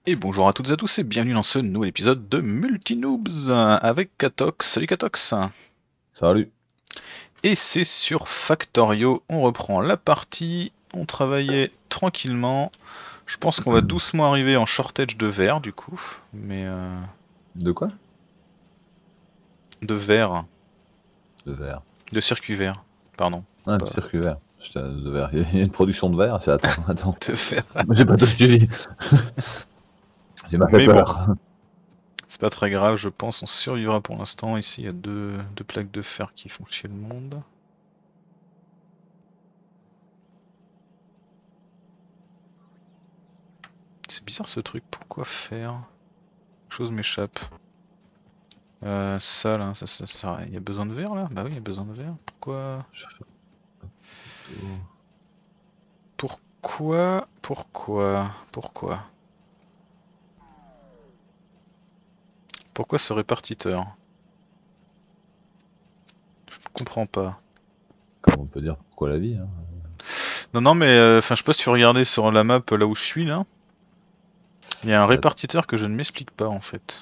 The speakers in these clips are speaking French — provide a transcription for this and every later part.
Et bonjour à toutes et à tous et bienvenue dans ce nouvel épisode de Multinoobs avec Katox. Salut Katox. Salut. Et c'est sur Factorio, on reprend la partie, on travaillait tranquillement. Je pense qu'on va doucement arriver en shortage de verre du coup, mais De quoi? de verre, De verre. de circuit vert, pardon. Ah, de Pas circuit vert. De verre. Il y a une production de verre. Attends, attends. de verre. J'ai pas tout suivi. Il m'a fait Mais bon, peur. c'est pas très grave, je pense, on survivra pour l'instant. Ici il y a deux plaques de fer qui font chier le monde. C'est bizarre ce truc, pourquoi faire? Quelque chose m'échappe. Ça là, il y a besoin de verre là? Bah oui, il y a besoin de verre. Pourquoi? Je fais plutôt- Pourquoi? Pourquoi ce répartiteur? Je comprends pas. Comme on peut dire, pourquoi la vie, hein? Non, non, mais enfin, je sais pas si tu regardais sur la map là où je suis là. Il y a un Attends, répartiteur que je ne m'explique pas en fait.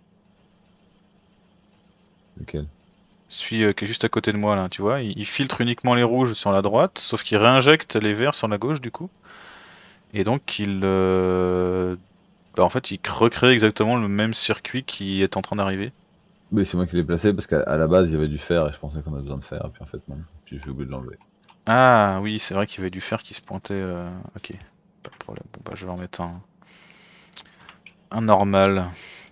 lequel? Celui qui est juste à côté de moi là, tu vois. Il filtre uniquement les rouges sur la droite, sauf qu'il réinjecte les verts sur la gauche du coup. Et donc bah, en fait, il recrée exactement le même circuit qui est en train d'arriver. Oui, c'est moi qui l'ai placé parce qu'à la base, il y avait du fer et je pensais qu'on avait besoin de fer. Et puis en fait, non. Puis j'ai oublié de l'enlever. Ah oui, c'est vrai qu'il y avait du fer qui se pointait. Ok, pas de problème. Bon bah je vais en mettre un normal.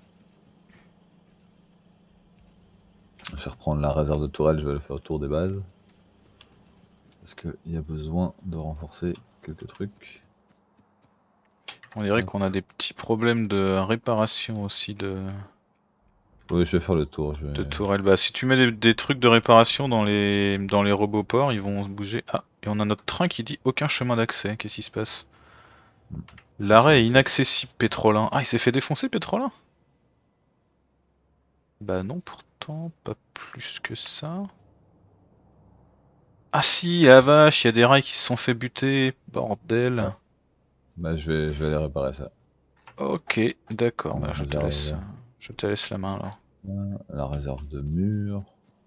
Je vais reprendre la réserve de tourelle. Je vais le faire autour des bases. Parce qu'il y a besoin de renforcer quelques trucs. On dirait Hop. qu'on a des petits problèmes de réparation aussi Oui, je vais faire le tour. de tourelles. Bah si tu mets des trucs de réparation dans les roboports, ils vont se bouger. Ah, et on a notre train qui dit aucun chemin d'accès. Qu'est-ce qui se passe? Qu'est-ce qu'on L'arrêt est fait? inaccessible, Pétrolin. Ah, il s'est fait défoncer, Pétrolin? Bah non, pourtant, pas plus que ça. Ah si, la vache, il y a des rails qui se sont fait buter. Bordel. Ah, bah je vais aller réparer ça. Ok, d'accord, En bah réserve. je te laisse la main alors. La réserve de murs.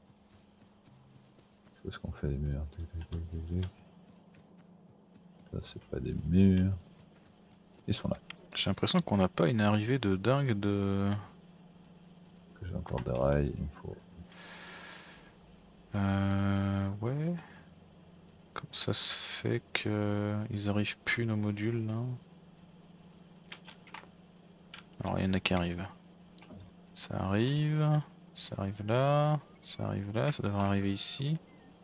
Où est-ce qu'on fait les murs? Tac, tac, tac, tac, tac. Ça, c'est pas des murs. Ils sont là. J'ai l'impression qu'on n'a pas une arrivée de dingue de... J'ai encore des rails. Il me faut. Ouais... Comment ça se fait que ils arrivent plus nos modules là? Alors il y en a qui arrivent. Ça arrive, ça arrive là, ça arrive là, ça devrait arriver ici.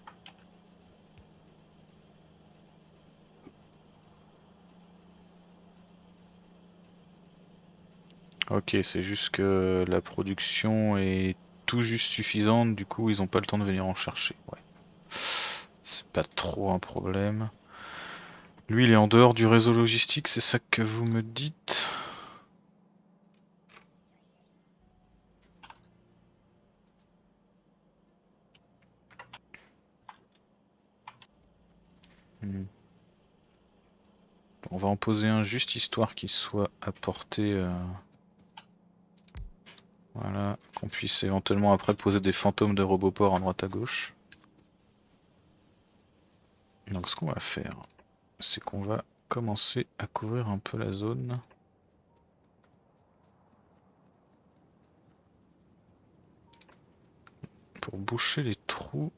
Ok, c'est juste que la production est tout juste suffisante, du coup ils ont pas le temps de venir en chercher. Ouais. C'est pas trop un problème. Lui il est en dehors du réseau logistique, c'est ça que vous me dites? Hmm. On va en poser un juste histoire qu'il soit à portée. Voilà, qu'on puisse éventuellement après poser des fantômes de Roboport à droite à gauche. Donc ce qu'on va faire, c'est qu'on va commencer à couvrir un peu la zone pour boucher les trous.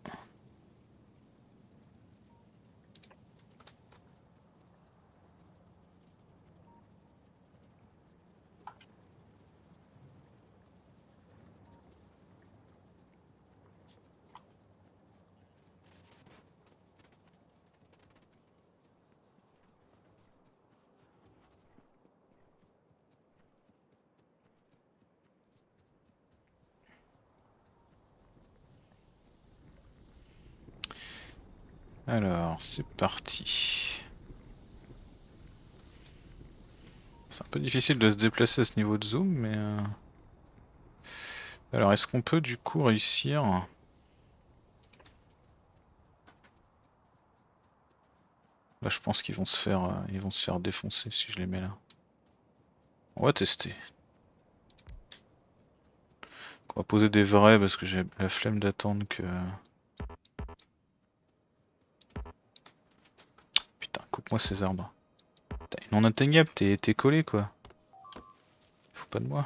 Alors, c'est parti. C'est un peu difficile de se déplacer à ce niveau de zoom, mais... Alors, est-ce qu'on peut du coup réussir... Là, je pense qu'ils vont se faire défoncer si je les mets là. On va tester. On va poser des vrais parce que j'ai la flemme d'attendre que... Putain, coupe-moi ces arbres. T'es non atteignable, t'es collé quoi. Faut pas de moi.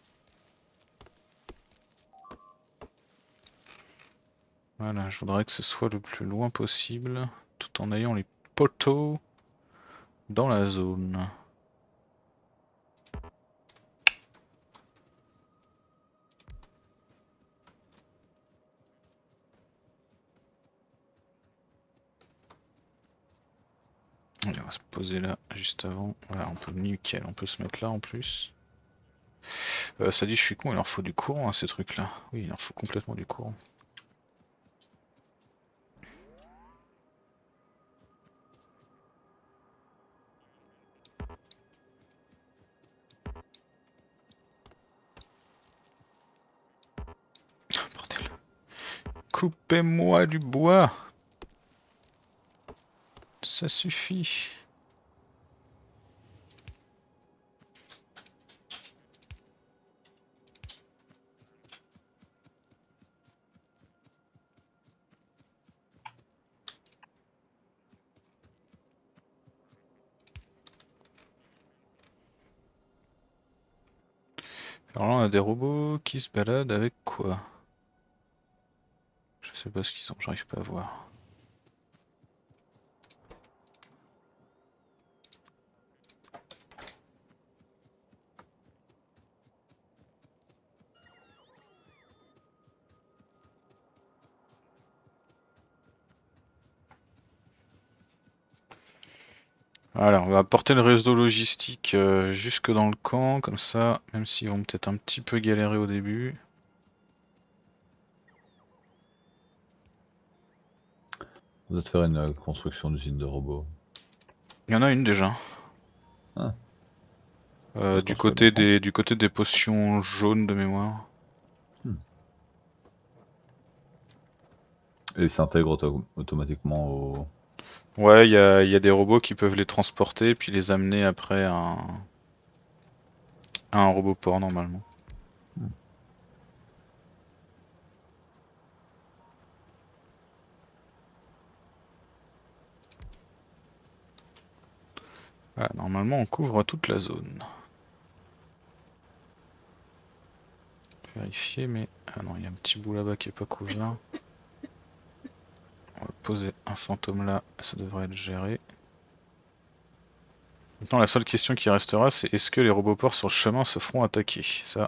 Voilà, je voudrais que ce soit le plus loin possible, tout en ayant les poteaux dans la zone. Allez, on va se poser là, juste avant. Voilà, on peut nickel, on peut se mettre là en plus. Ça dit je suis con, il leur faut du courant à ces trucs là. Oui, il leur faut complètement du courant. Bordel. Coupez-moi du bois. Ça suffit. Alors là on a des robots qui se baladent avec quoi? Je sais pas ce qu'ils ont, j'arrive pas à voir. Voilà, on va apporter le réseau logistique jusque dans le camp, comme ça, même s'ils vont peut-être un petit peu galérer au début. On va te faire une construction d'usine de robots. Il y en a une déjà. Ah. Parce qu'on Du se fait côté maintenant. du côté des potions jaunes de mémoire. Hmm. Et ils s'intègrent automatiquement au. Ouais, il y a des robots qui peuvent les transporter puis les amener après à un robot port normalement. Hmm. Voilà, normalement on couvre toute la zone. Vérifier, mais... Ah non, il y a un petit bout là-bas qui est pas couvert. On va poser un fantôme là, ça devrait être géré. Maintenant la seule question qui restera c'est est-ce que les robots ports sur le chemin se feront attaquer? Ça,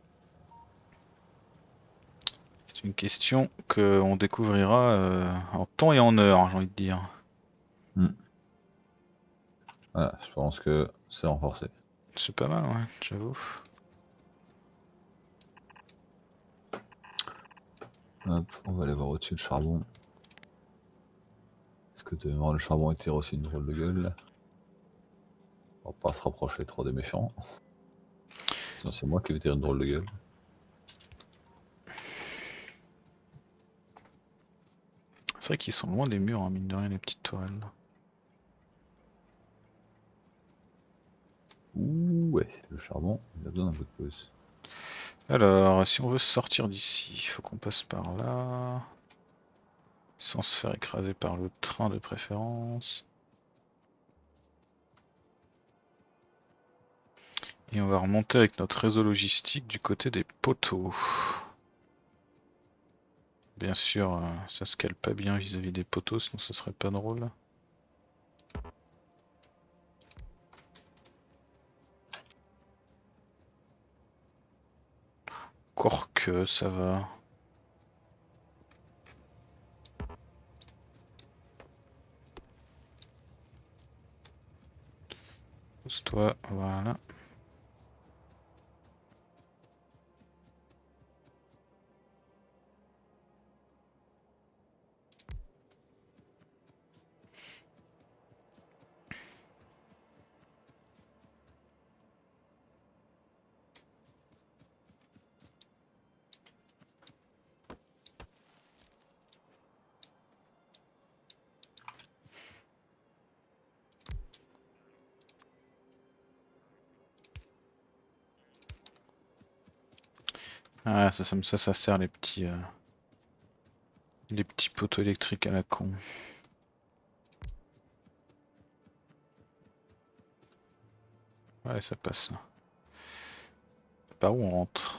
c'est une question qu'on découvrira en temps et en heure, j'ai envie de dire. Hmm. Voilà, je pense que c'est renforcé. C'est pas mal, ouais, j'avoue. Hop, on va aller voir au-dessus le charbon. Est-ce que de mémoire, le charbon tire aussi une drôle de gueule? On va pas se rapprocher trop des méchants. Sinon c'est moi qui vais tirer une drôle de gueule. C'est vrai qu'ils sont loin des murs, hein, mine de rien, les petites tourelles. Ouh ouais, le charbon, il a besoin d'un coup de pouce. Alors, si on veut sortir d'ici, il faut qu'on passe par là. Sans se faire écraser par le train de préférence. Et on va remonter avec notre réseau logistique du côté des poteaux. Bien sûr, ça se cale pas bien vis-à-vis des poteaux, sinon ce serait pas drôle. Quoique, ça va. Pose-toi, voilà. Ah, ça sert les petits poteaux électriques à la con. Ouais, ça passe. Par où on rentre?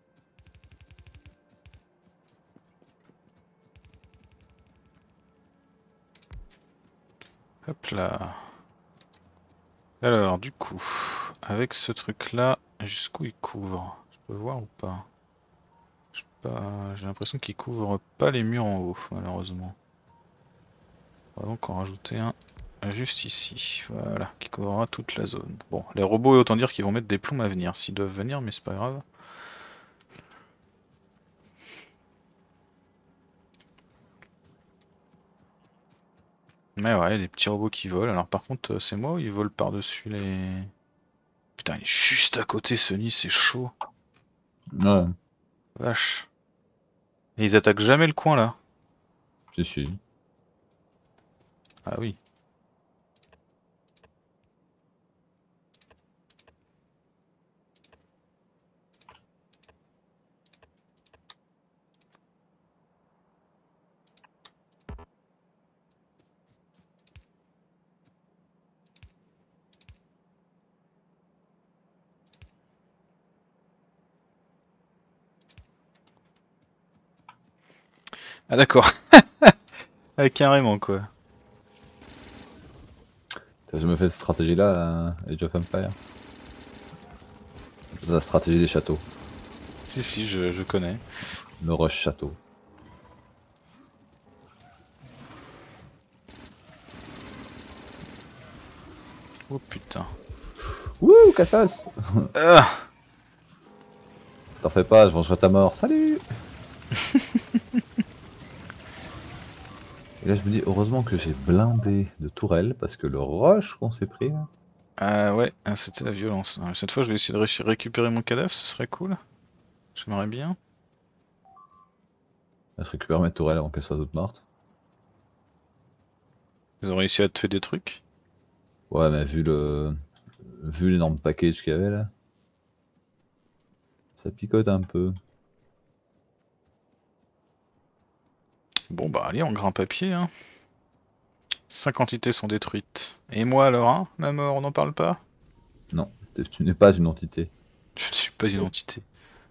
Hop là. Alors, du coup, avec ce truc-là, jusqu'où il couvre? Je peux voir ou pas? J'ai l'impression qu'il couvre pas les murs en haut, malheureusement. On va donc en rajouter un juste ici, voilà, qui couvrira toute la zone. Bon, les robots, autant dire qu'ils vont mettre des plombs à venir, s'ils doivent venir, mais c'est pas grave. Mais ouais, des petits robots qui volent. Alors par contre, c'est moi ou ils volent par-dessus les... Putain, il est juste à côté ce nid, c'est chaud. Ouais, Vache. Et ils attaquent jamais le coin là. si, si. Ah oui. Ah d'accord. Ah, carrément quoi. T'as jamais fait cette stratégie-là à Age of Empires? C'est la stratégie des châteaux. Si si, je connais. Le rush château. Oh putain. Wouh, Cassos! Ah. T'en fais pas, je vengerai ta mort. Salut! Et là, je me dis, heureusement que j'ai blindé de tourelles, parce que le rush qu'on s'est pris, là... Ah ouais, ah, c'était la violence. Ah, cette fois je vais essayer de récupérer mon cadavre, ce serait cool. J'aimerais bien. Là, je récupère mes tourelles avant qu'elles soient toutes mortes. Ils ont réussi à te faire des trucs. Ouais, mais vu l'énorme package qu'il y avait, là, ça picote un peu. Bon bah allez, on grimpe à pied hein. 5 entités sont détruites. Et moi alors, hein? Ma mort, on n'en parle pas? Non, tu n'es pas une entité. Je ne suis pas une entité.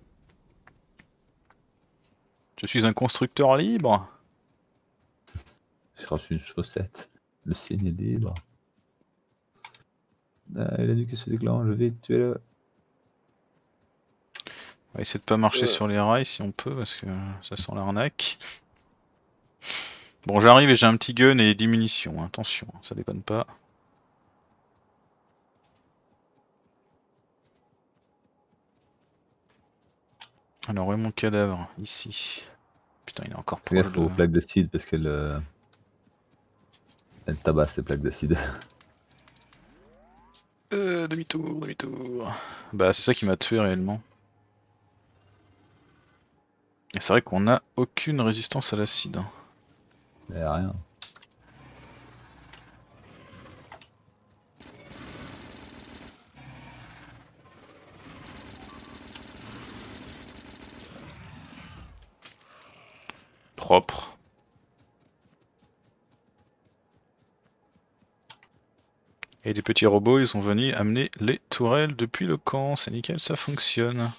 Je suis un constructeur libre. J'ai reçu une chaussette. Le signe est libre. Ah, il a dû casser les déclenche, vite, tuez-le. On va essayer de pas marcher sur les rails si on peut, parce que ça sent l'arnaque. Bon, j'arrive et j'ai un petit gun et 10 munitions, hein. Attention, ça déconne pas. Alors, où est mon cadavre? Ici. Putain, il est encore Fais proche gaffe de... aux plaques d'acide parce qu'elle elle tabasse les plaques d'acide. Demi-tour, demi-tour. Bah, c'est ça qui m'a tué réellement. Et c'est vrai qu'on a aucune résistance à l'acide, hein. Y a rien. Propre. Et les petits robots, ils sont venus amener les tourelles depuis le camp. C'est nickel, ça fonctionne.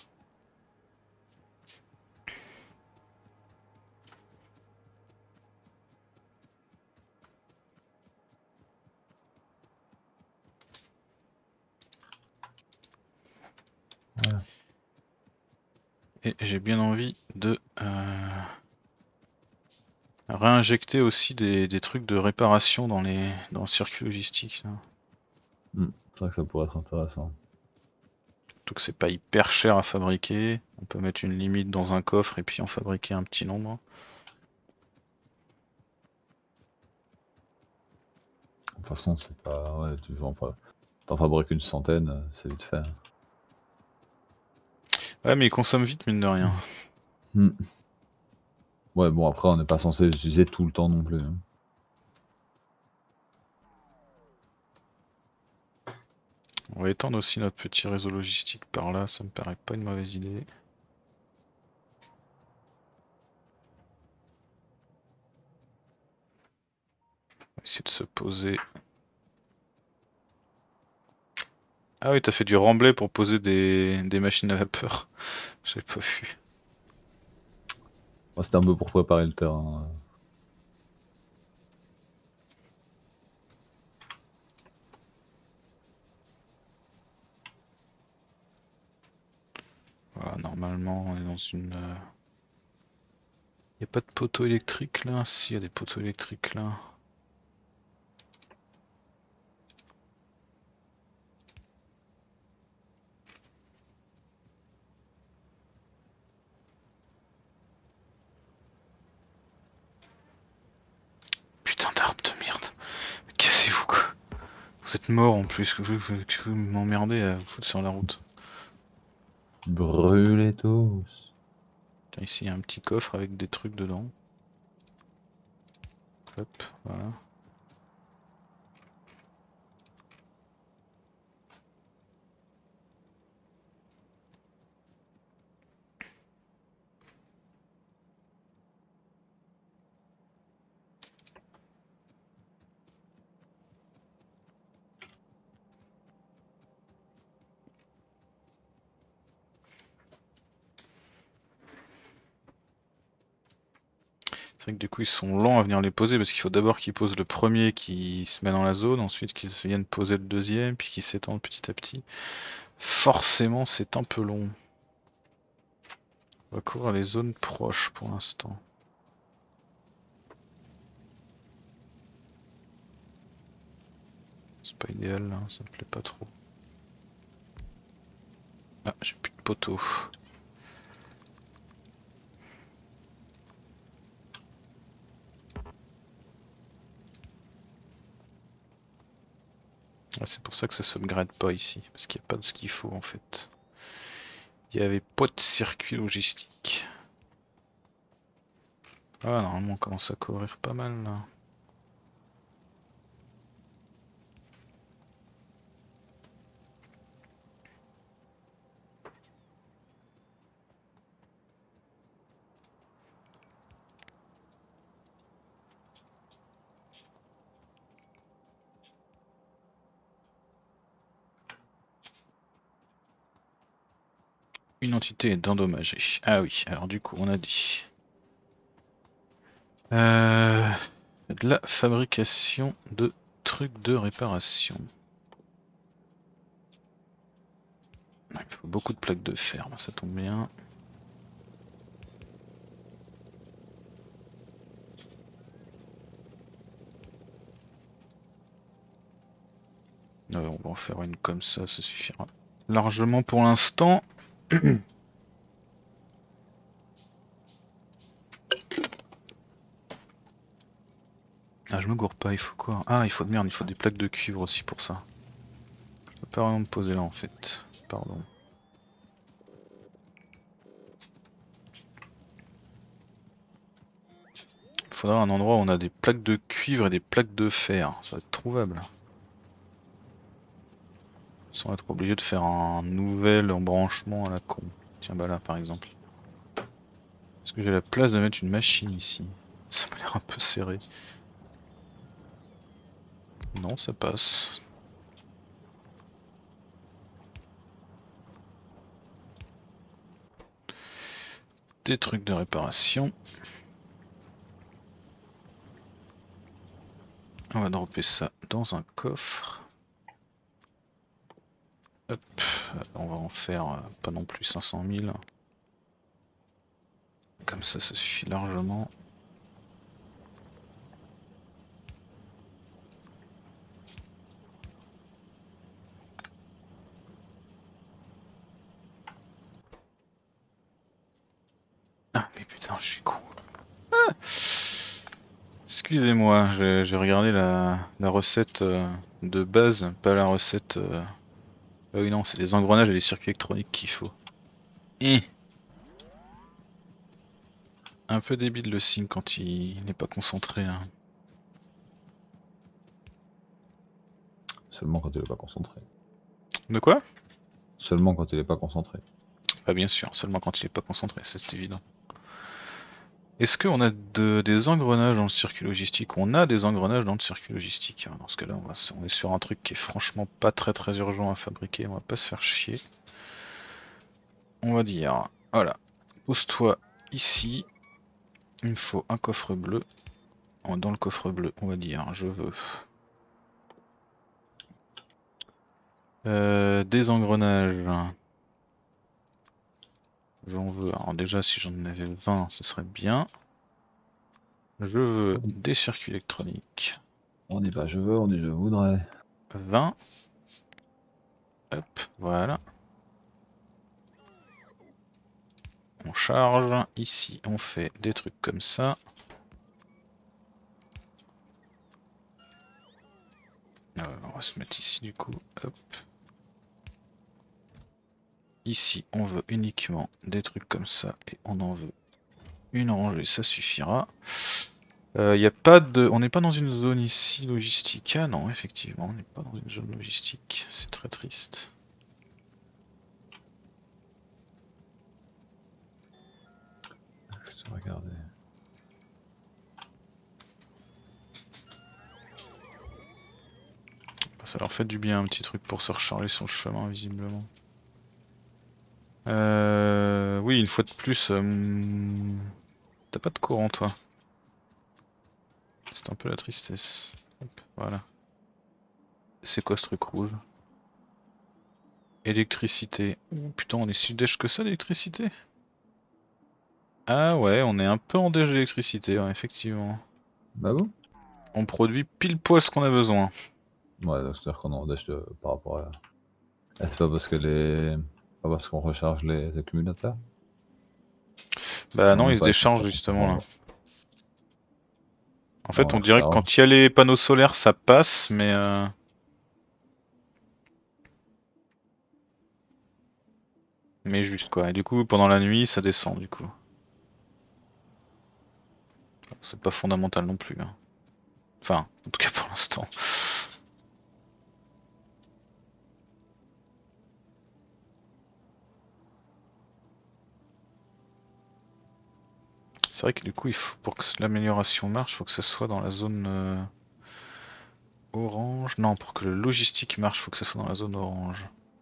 Voilà. Et j'ai bien envie de réinjecter aussi des trucs de réparation dans le circuit logistique, là. C'est vrai que ça pourrait être intéressant. Surtout que c'est pas hyper cher à fabriquer. On peut mettre une limite dans un coffre et puis en fabriquer un petit nombre. De toute façon, c'est pas. Ouais, tu vends pas. T'en fabriques une centaine, c'est vite fait. Ouais, mais ils consomment vite, mine de rien. Hmm. Ouais, bon, après, on n'est pas censé les utiliser tout le temps non plus, hein. On va étendre aussi notre petit réseau logistique par là, ça me paraît pas une mauvaise idée. essayer de se poser. Ah oui, t'as fait du remblai pour poser des machines à vapeur. J'avais pas vu. Moi, c'était un peu pour préparer le terrain. Voilà, normalement, on est dans une. Y a pas de poteau électrique là? Si, y a des poteaux électriques là. Putain d'arbre de merde. Cassez-vous quoi. Vous êtes mort en plus, que vous m'emmerdez à vous foutre sur la route. Brûlez tous. Tiens, ici il y a un petit coffre avec des trucs dedans. Hop, voilà. C'est vrai que du coup ils sont lents à venir les poser parce qu'il faut d'abord qu'ils posent le premier qui se met dans la zone, ensuite qu'ils viennent poser le deuxième, puis qu'ils s'étendent petit à petit. Forcément c'est un peu long. On va couvrir les zones proches pour l'instant. C'est pas idéal là, ça me plaît pas trop. Ah, j'ai plus de poteaux. Ah, c'est pour ça que ça s'upgrade pas ici, parce qu'il n'y a pas de ce qu'il faut en fait. Il y avait pas de circuit logistique. Ah, normalement on commence à couvrir pas mal là. Une entité est endommagée. Ah oui, alors du coup on a dit. De la fabrication de trucs de réparation. Il faut beaucoup de plaques de fer, ça tombe bien. On va en faire une comme ça suffira largement pour l'instant. Ah, je me gourre pas, il faut quoi? Ah, il faut de merde, il faut des plaques de cuivre aussi pour ça. Je peux pas vraiment me poser là en fait. Pardon. Il faudra un endroit où on a des plaques de cuivre et des plaques de fer. Ça va être trouvable. Sans être obligé de faire un nouvel embranchement à la con. Tiens, bah là par exemple. Est-ce que j'ai la place de mettre une machine ici? Ça m'a l'air un peu serré. Non, ça passe. Des trucs de réparation. On va dropper ça dans un coffre. Hop, on va en faire pas non plus 500 000. Comme ça suffit largement. Ah mais putain, je suis con. Ah, excusez-moi, j'ai regardé la recette de base, pas la recette... Ah oui non, c'est les engrenages et les circuits électroniques qu'il faut. Et un peu débile le signe quand il n'est pas concentré. Hein. Seulement quand il est pas concentré. De quoi? Seulement quand il est pas concentré. Bah bien sûr, seulement quand il est pas concentré, c'est évident. Est-ce qu'on a des engrenages dans le circuit logistique? On a des engrenages dans le circuit logistique. Dans ce cas-là, on est sur un truc qui est franchement pas très urgent à fabriquer. On va pas se faire chier. On va dire, voilà, pose-toi ici. Il me faut un coffre bleu. Dans le coffre bleu, on va dire, je veux des engrenages. J'en veux. Alors déjà, si j'en avais 20, ce serait bien. Je veux des circuits électroniques. On dit pas je veux, on dit je voudrais. 20. Hop, voilà. On charge. Ici, on fait des trucs comme ça. On va se mettre ici du coup. Hop. Ici, on veut uniquement des trucs comme ça et on en veut une rangée, ça suffira. Y a pas de, on n'est pas dans une zone ici logistique. Ah non, effectivement, on n'est pas dans une zone logistique. C'est très triste. Qu'est-ce que tu regardais? Ça leur fait du bien un petit truc pour se recharger sur le chemin visiblement. Oui, une fois de plus, t'as pas de courant toi. C'est un peu la tristesse. Hop, voilà. C'est quoi ce truc rouge? Électricité. Oh putain, on est si dèche que ça d'électricité? Ah ouais, on est un peu en déche d'électricité, ouais, effectivement. Bah bon? On produit pile poil ce qu'on a besoin. Ouais, donc c'est-à-dire qu'on en dash par rapport à. Ah, c'est pas parce que les. Pas parce qu'on recharge les accumulateurs? Bah On non, n'a il se pas été décharge capable de justement là. vendre. En On fait, on les dirait que recharge. quand il y a les panneaux solaires, ça passe, mais juste quoi. Et du coup, pendant la nuit, ça descend du coup. C'est pas fondamental non plus, hein. Enfin, en tout cas pour l'instant. C'est vrai que du coup, il faut, pour que l'amélioration marche, il faut que ça soit dans la zone orange. Non, pour que le logistique marche, il faut que ça soit dans la zone orange.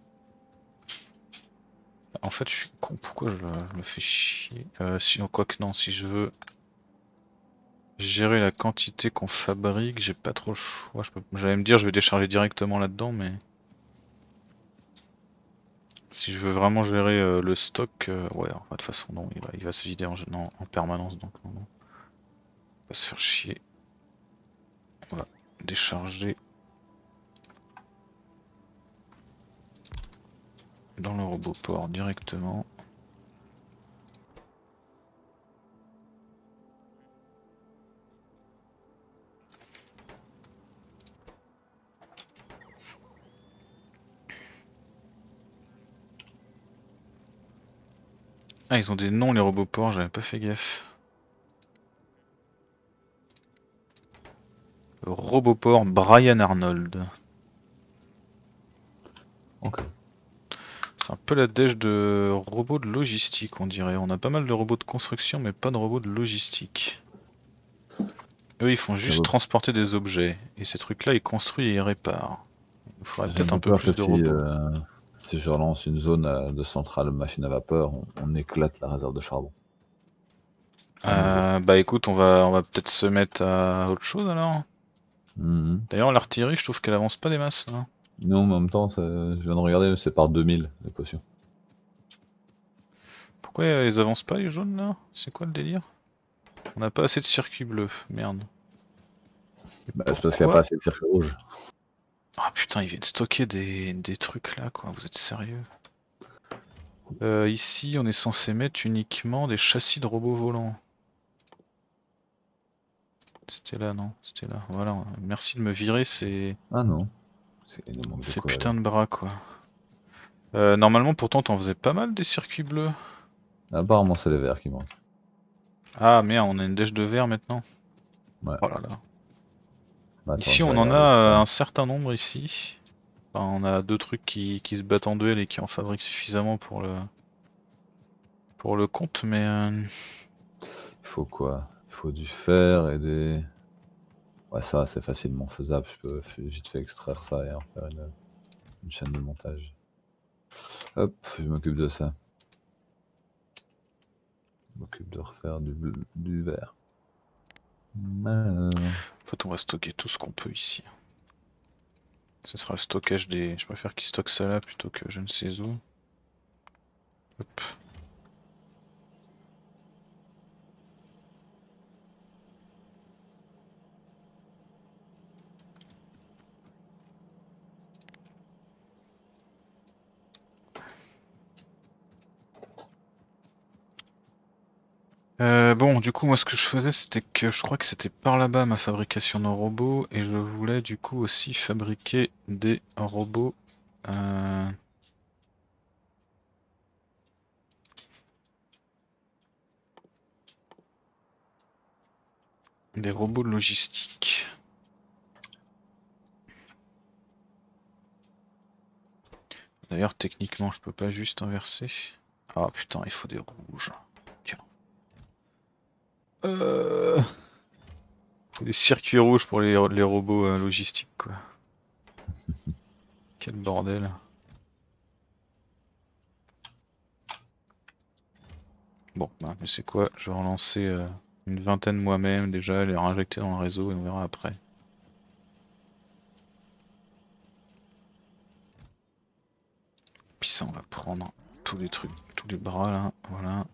En fait, je suis con, pourquoi je me fais chier? Sinon, quoi que non, si je veux gérer la quantité qu'on fabrique, j'ai pas trop le choix. J'allais me dire, je vais décharger directement là-dedans, mais si je veux vraiment gérer le stock, ouais, de toute façon, non, il va se vider en permanence, donc non, non. On va se faire chier. On va décharger dans le robot port directement. Ah, ils ont des noms les robots ports, j'avais pas fait gaffe. Le robot port Brian Arnold. Ok. C'est un peu la dèche de robots de logistique, on dirait. On a pas mal de robots de construction, mais pas de robots de logistique. Eux, ils font J'ai un juste peu, transporter des objets. Et ces trucs-là, ils construisent et ils réparent. Il faudrait j'ai un peut-être peu un peu peur que plus de robots. si je relance une zone de centrale machine à vapeur, on éclate la réserve de charbon. À nouveau. Bah écoute, on va peut-être se mettre à autre chose alors. Mhm. D'ailleurs, l'artillerie, je trouve qu'elle avance pas des masses, hein. Non, mais en même temps, je viens de regarder, c'est par 2000 les potions. Pourquoi ils avancent pas les jaunes là? C'est quoi le délire? On n'a pas assez de circuits bleus, merde. Et Bah, c'est parce qu'il n'y a pas pourquoi? assez de circuits rouges. Ah putain, ils viennent stocker des trucs là quoi, vous êtes sérieux? Ici, on est censé mettre uniquement des châssis de robots volants. C'était là, non? C'était là. Voilà, merci de me virer Ah non, il nous manque de ces quoi putains alors. de bras quoi. Normalement, pourtant, t'en faisais pas mal des circuits bleus. Apparemment, c'est les verts qui manquent. Ah merde, on a une dèche de verre maintenant. Ouais. Oh là là. Bah, attends, Ici, je vais on en a regarder ça. un certain nombre ici. Enfin, on a deux trucs qui se battent en duel et qui en fabriquent suffisamment pour le compte, mais faut quoi? Il faut du fer et des... Ouais, ça c'est facilement faisable, je peux vite fait extraire ça et en faire une chaîne de montage. Hop, je m'occupe de ça. Je m'occupe de refaire du verre. En fait, on va stocker tout ce qu'on peut ici. Ce sera le stockage des... Je préfère qu'ils stockent ça là plutôt que je ne sais où. Hop. Bon, du coup, moi, ce que je faisais, c'était que je crois que c'était par là-bas ma fabrication de robots, et je voulais du coup aussi fabriquer des robots. euh, des robots logistiques. D'ailleurs, techniquement, je peux pas juste inverser. Ah putain, il faut des rouges. Tiens. Des circuits rouges pour les robots logistiques, quoi. Quel bordel. Bon, bah, mais c'est quoi? Je vais relancer une vingtaine moi-même déjà, les réinjecter dans le réseau et on verra après. Puis ça, on va prendre tous les trucs, tous les bras là, voilà.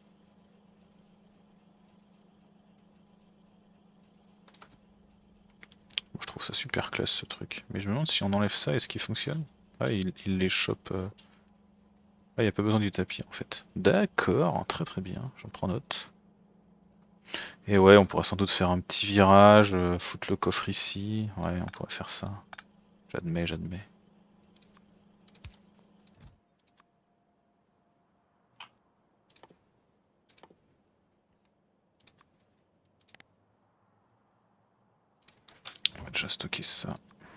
Je trouve ça super classe ce truc. Mais je me demande si on enlève ça, est-ce qu'il fonctionne? Ah, il les chope. Ah, il n'y a pas besoin du tapis en fait. D'accord, très très bien, j'en prends note. Et ouais, on pourra sans doute faire un petit virage, foutre le coffre ici. Ouais, on pourrait faire ça. J'admets, j'admets. On va déjà stocker ça.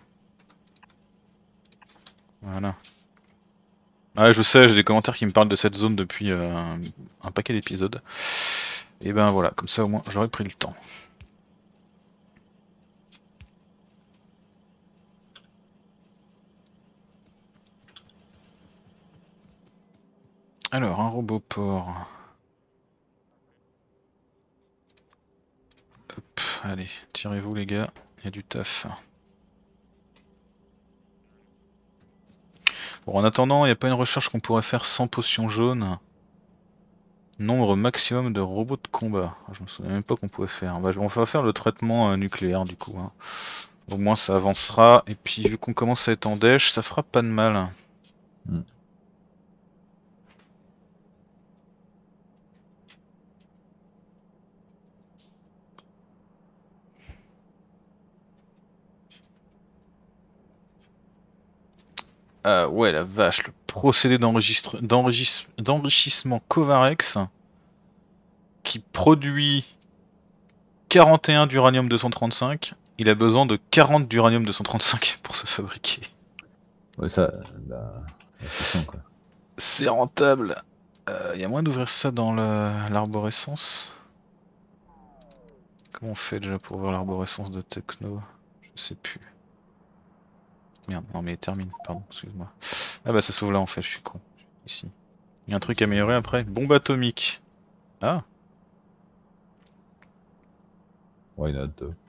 Voilà. Ah, je sais, j'ai des commentaires qui me parlent de cette zone depuis un paquet d'épisodes. Et ben voilà, comme ça au moins j'aurais pris le temps. Alors, un robot port. Hop, allez, tirez-vous les gars, il y a du taf. Bon, en attendant, il n'y a pas une recherche qu'on pourrait faire sans potion jaune? Nombre maximum de robots de combat. Je me souviens même pas qu'on pouvait faire. Bah, on va faire le traitement nucléaire du coup, hein. Au moins ça avancera. Et puis vu qu'on commence à être en dèche, ça fera pas de mal. Mm. Ah ouais, la vache, le procédé d'enrichissement Covarex qui produit 41 d'uranium 235. Il a besoin de 40 d'uranium 235 pour se fabriquer. Ouais, ça, la fission quoi. C'est rentable. Y a moyen d'ouvrir ça dans l'arborescence? Comment on fait déjà pour ouvrir l'arborescence de techno? Je sais plus. Merde, non mais termine, pardon, excuse-moi. Ah bah ça s'ouvre là en fait, je suis con. Ici. Il y a un truc à améliorer après. Bombe atomique. Ah, Why not?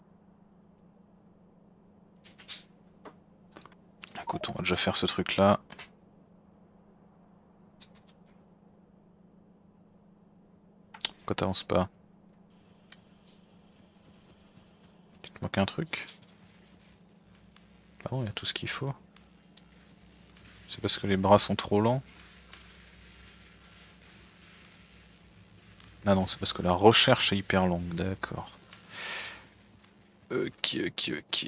écoute, on va déjà faire ce truc là. Pourquoi t'avances pas? Il te manque un truc? Ah bon, il y a tout ce qu'il faut. C'est parce que les bras sont trop lents? Ah non, c'est parce que la recherche est hyper longue, d'accord. Ok.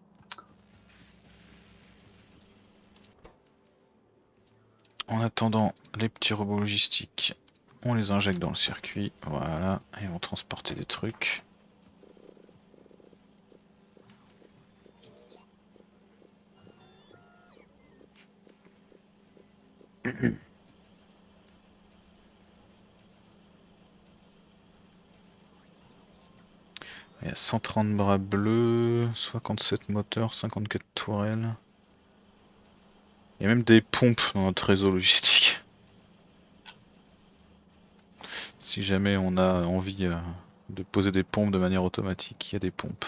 En attendant les petits robots logistiques, on les injecte dans le circuit, voilà, et ils vont transporter des trucs. Il y a 130 bras bleus, 57 moteurs, 54 tourelles. Il y a même des pompes dans notre réseau logistique. Si jamais on a envie de poser des pompes de manière automatique, il y a des pompes.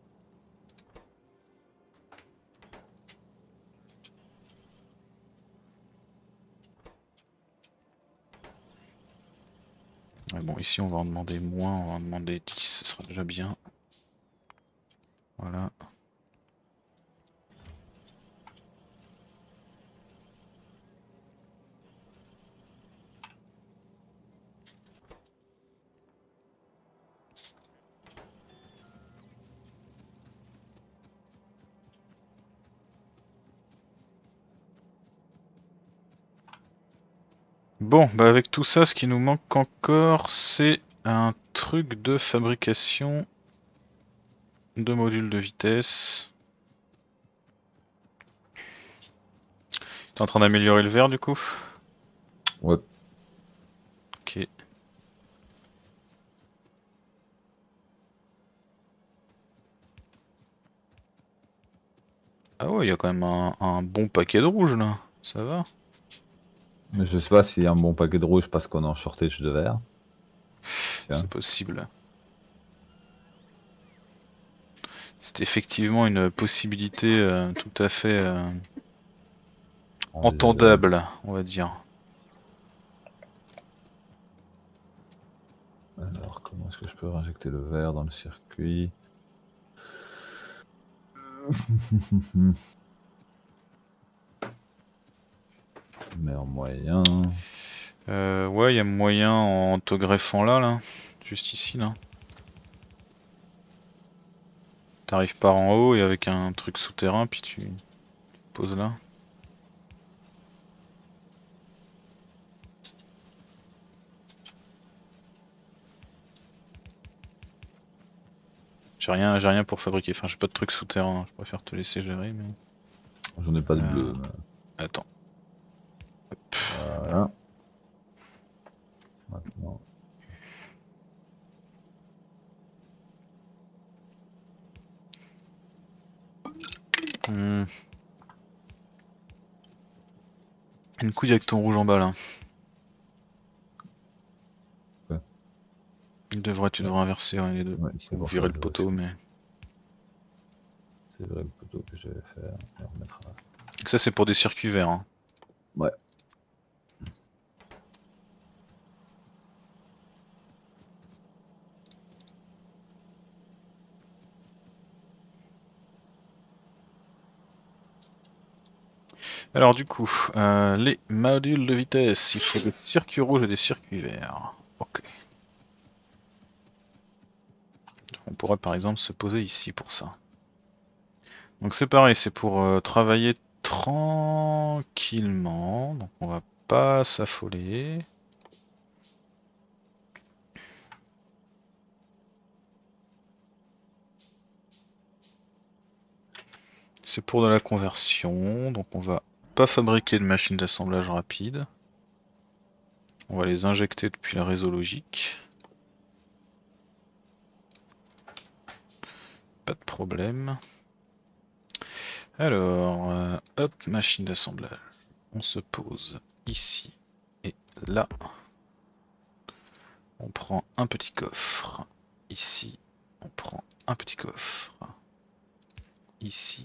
Ouais, bon, ici on va en demander moins, on va en demander 10, ce sera déjà bien. Voilà. Bon, bah avec tout ça, ce qui nous manque encore, c'est un truc de fabrication de modules de vitesse. T'es en train d'améliorer le verre du coup? Ouais. Ok. Ah ouais, il y a quand même un bon paquet de rouge là. Ça va? Mais je sais pas s'il y a un bon paquet de rouge parce qu'on est en shortage de verre. Tiens. C'est possible. C'est effectivement une possibilité tout à fait Envisageable. entendable, on va dire. Alors, comment est-ce que je peux réinjecter le verre dans le circuit? Mais en moyen. Ouais, il y a moyen en te greffant là, juste ici là. T'arrives par en haut et avec un truc souterrain, puis tu poses là. J'ai rien pour fabriquer, enfin j'ai pas de truc souterrain, je préfère te laisser gérer mais... J'en ai pas de bleu. Attends. Voilà. Maintenant. Hmm. Une couille avec ton rouge en bas là. Ouais. Tu Ouais. devrais inverser les deux. Ouais, c'est Ou pour ça virer que le je poteau vérifie. mais... C'est vrai le poteau que je vais faire. On va remettre là. Donc ça c'est pour des circuits verts. Hein. Ouais. Alors du coup, les modules de vitesse, il faut des circuits rouges et des circuits verts. Ok. On pourrait par exemple se poser ici pour ça. Donc c'est pareil, c'est pour travailler tranquillement. Donc on va pas s'affoler. C'est pour de la conversion, donc on va pas fabriquer de machines d'assemblage rapide. On va les injecter depuis le réseau logique. Pas de problème. Alors, hop, machine d'assemblage. On se pose ici et là. On prend un petit coffre. Ici, on prend un petit coffre. Ici.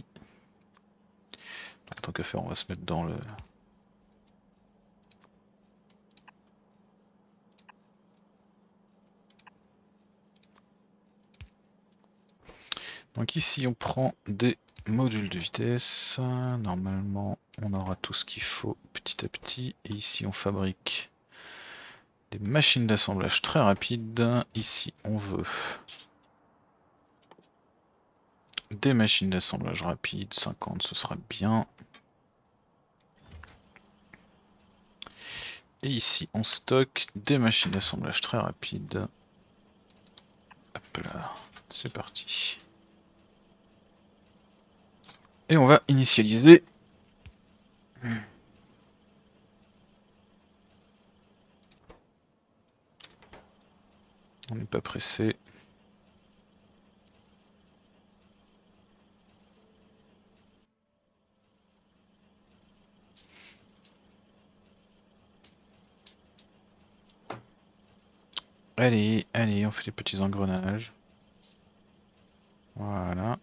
En tant qu'à faire, on va se mettre dans le... Donc ici, on prend des modules de vitesse. Normalement, on aura tout ce qu'il faut petit à petit. Et ici, on fabrique des machines d'assemblage très rapides. Ici, on veut des machines d'assemblage rapides. 50, ce sera bien. Et ici, on stocke des machines d'assemblage très rapides. Hop là, c'est parti. Et on va initialiser. On n'est pas pressé. Allez, allez, on fait les petits engrenages. Voilà.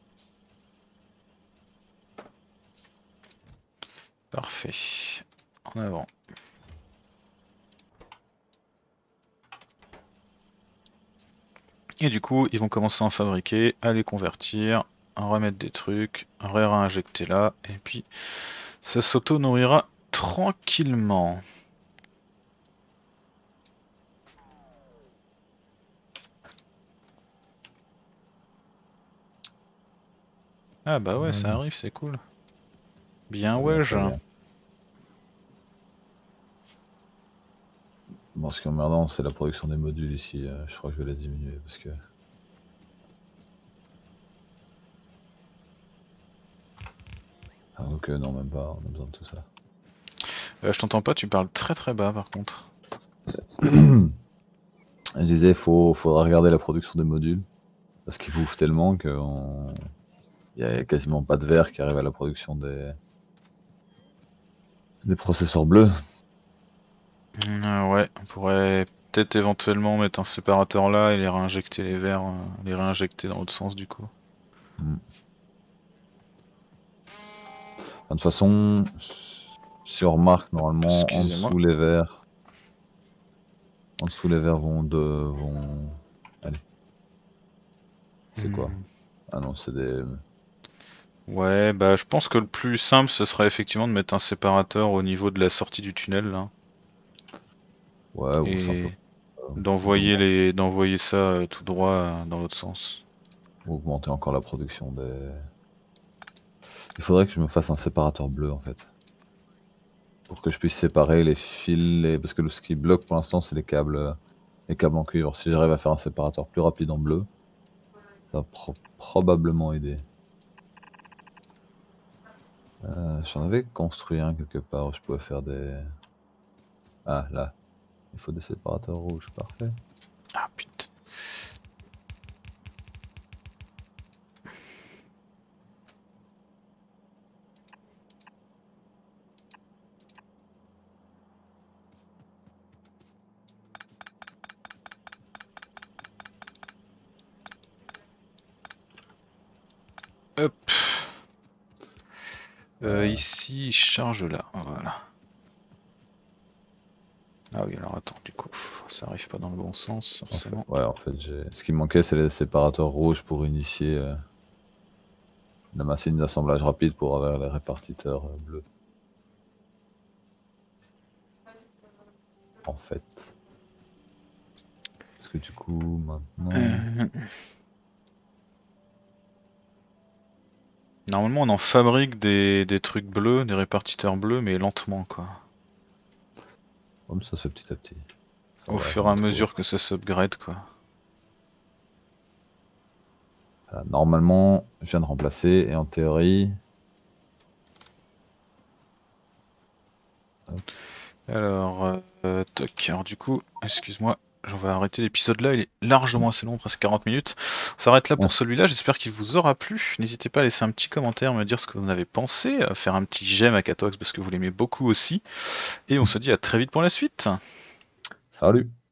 Parfait. En avant. Et du coup, ils vont commencer à en fabriquer, à les convertir, à remettre des trucs, à réinjecter là, et puis ça s'auto-nourrira tranquillement. Ah bah ouais, ça arrive, c'est cool. Bien Ça vient, ouais, ça vient. Bon, ce qui est emmerdant, c'est la production des modules ici. Je crois que je vais la diminuer parce que. Ah, ok, non, même pas. On a besoin de tout ça. Je t'entends pas, tu parles très très bas par contre. Je disais, faudra regarder la production des modules. Parce qu'ils bouffent tellement qu'il y a quasiment pas de verre qui arrive à la production des processeurs bleus. Ouais, on pourrait peut-être éventuellement mettre un séparateur là et les réinjecter les verres, les réinjecter dans l'autre sens du coup. Enfin, de toute façon, si on remarque, normalement, Excusez-moi. en dessous les verres vont. Allez. C'est quoi? Hmm. Ah non, c'est des. Ouais, bah je pense que le plus simple ce serait effectivement de mettre un séparateur au niveau de la sortie du tunnel là. Ouais, ou simplement Et d'envoyer ça tout droit dans l'autre sens. augmenter encore la production des. Il faudrait que je me fasse un séparateur bleu en fait. Pour que je puisse séparer les fils, parce que ce qui bloque pour l'instant c'est les câbles en cuivre. Si j'arrive à faire un séparateur plus rapide en bleu, ça va probablement aider. J'en avais construit un quelque part où je pouvais faire des. Ah là, il faut des séparateurs rouges, parfait. Ah putain. Hop. Ici, charge là. Voilà. Ah oui, alors attends, du coup, ça arrive pas dans le bon sens, forcément. En fait, ce qui me manquait, c'est les séparateurs rouges pour initier la machine d'assemblage rapide pour avoir les répartiteurs bleus. En fait. Parce que du coup, maintenant. Normalement, on en fabrique des trucs bleus, des répartiteurs bleus, mais lentement, quoi. Comme ça se fait petit à petit. Ça Au va fur et à jamais trop. mesure que ça s'upgrade, quoi. Voilà, normalement, je viens de remplacer et en théorie. Alors, toc. Alors du coup, excuse-moi, j'en vais arrêter l'épisode là, il est largement assez long, presque 40 minutes. On s'arrête là Ouais, pour celui-là, j'espère qu'il vous aura plu. N'hésitez pas à laisser un petit commentaire, me dire ce que vous en avez pensé, à faire un petit j'aime à Catox parce que vous l'aimez beaucoup aussi. Et on se dit à très vite pour la suite. salut!